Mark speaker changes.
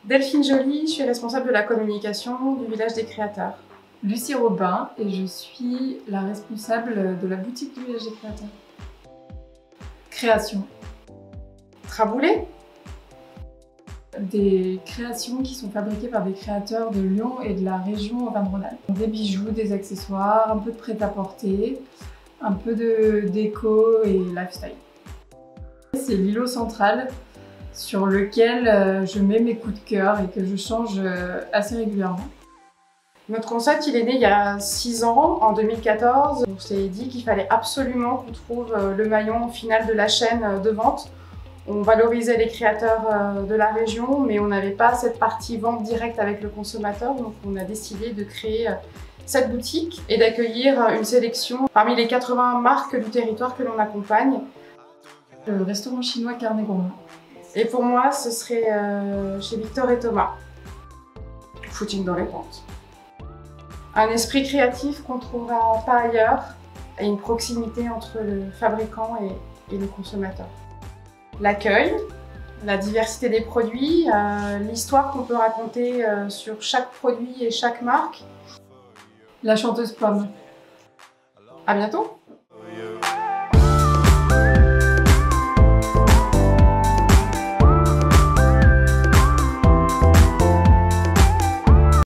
Speaker 1: Delphine Joly, je suis responsable de la communication du Village des Créateurs.
Speaker 2: Lucie Robin et je suis la responsable de la boutique du Village des Créateurs. Création.
Speaker 1: Traboulé.
Speaker 2: Des créations qui sont fabriquées par des créateurs de Lyon et de la région Auvergne-Rhône-Alpes. Des bijoux, des accessoires, un peu de prêt-à-porter, un peu de déco et lifestyle. C'est l'îlot central sur lequel je mets mes coups de cœur et que je change assez régulièrement.
Speaker 1: Notre concept, il est né il y a 6 ans, en 2014. On s'est dit qu'il fallait absolument qu'on trouve le maillon final de la chaîne de vente. On valorisait les créateurs de la région, mais on n'avait pas cette partie vente directe avec le consommateur. Donc on a décidé de créer cette boutique et d'accueillir une sélection parmi les 80 marques du territoire que l'on accompagne.
Speaker 2: Le restaurant chinois Carnet Gourmand.
Speaker 1: Et pour moi, ce serait chez Victor et Thomas. Footing dans les pentes. Un esprit créatif qu'on ne trouvera pas ailleurs et une proximité entre le fabricant et le consommateur. L'accueil, la diversité des produits, l'histoire qu'on peut raconter sur chaque produit et chaque marque.
Speaker 2: La chanteuse pomme.
Speaker 1: À bientôt!